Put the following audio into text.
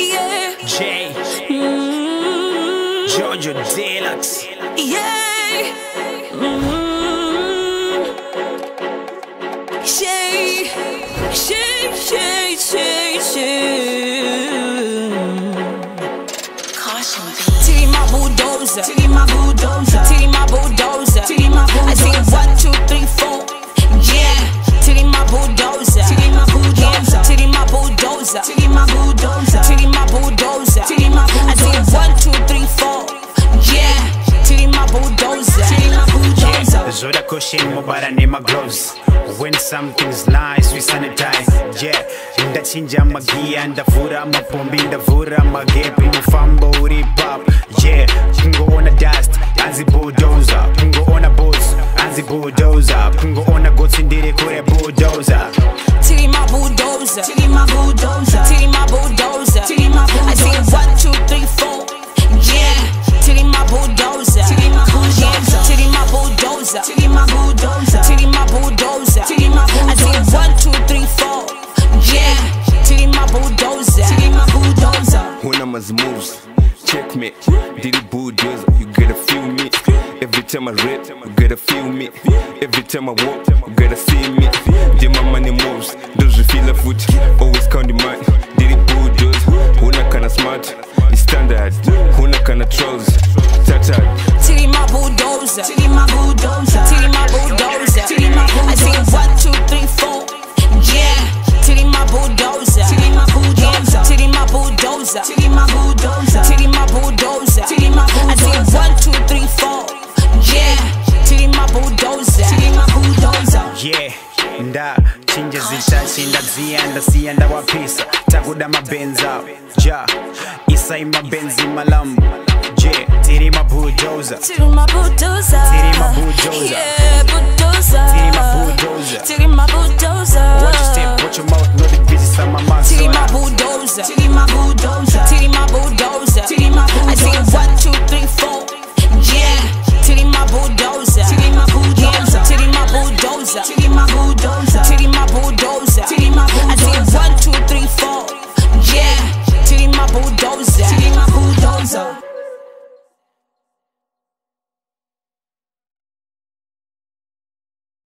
Yeah. J. Jojo deluxe. Yeah. Shay. Caution, Tilly my bulldozer. Tilly my bulldozer. Tilly my bulldozer. Tilly my I see bulldozer. 1, 2, 3, 4. Yeah. Tilly my bulldozer. Tilly my bulldozer. Tilly my bulldozer. Tilly my bulldozer. Tilly my bulldozer. Tilly my I see bulldozer. 1, 2, 3, 4. Yeah. Tilly my bulldozer. Tilly my bulldozer. Zoda cushion mobile and my gloves. When something's nice, we sanitize. Yeah, ndachinja magia, ndavura mapombi, ndavura magepi, mufambo uri pop. Yeah, kungo on a dust, anzi bulldozer. Kungo on a boss, anzi bulldozer. Kungo on a goats indire kure bulldozer. Tilly my bulldozer. Tilly my bulldozer. Tilly my bulldozer. Tilly my I see bulldozer. 1, 2, 3, 4. Yeah. Tilly my bulldozer. Tilly my bulldozer. Tilly my bulldozer. Tilly my bulldozer. Tilly my bulldozer. Tilly my I see bulldozer. 1, 2, 3, 4. Yeah. Tilly my bulldozer. Tilly my bulldozer. When I'm as moves, checkmate. Did it bulldozer, you gotta feel me. Every time I rap, you gotta feel me. Every time I walk, you gotta see me. Then my money moves, those who feel the foot, always count the money. Did it bulldozer, una kinda smart, it's standard. Una kinda trolls, tattered. Tilly my bulldozer. Tilly my bulldozer. Tilly my bulldozer. Tilly my I see bulldozer. 1, 2, 3, 4. Yeah. Tilly my bulldozer. Tilly my bulldozer. Tilly my bulldozer. Tilly my bulldozer. Tilly my bulldozer. Tilly my I see bulldozer. 1, 2, 3, 4. Yeah. Tilly my bulldozer. Tilly my bulldozer. Yeah, nda chinja zitachi ndazianda sianda wapisa takuda mabenza ja isai mabenzi malambo je tiri my bulldozer. Tilly my bulldozer. Tilly my bulldozer. Yeah, bulldozer. Tilly my bulldozer. Tilly my bulldozer. Watch your step, watch your mouth, know the business of my master. Tilly my bulldozer. Tilly my bulldozer.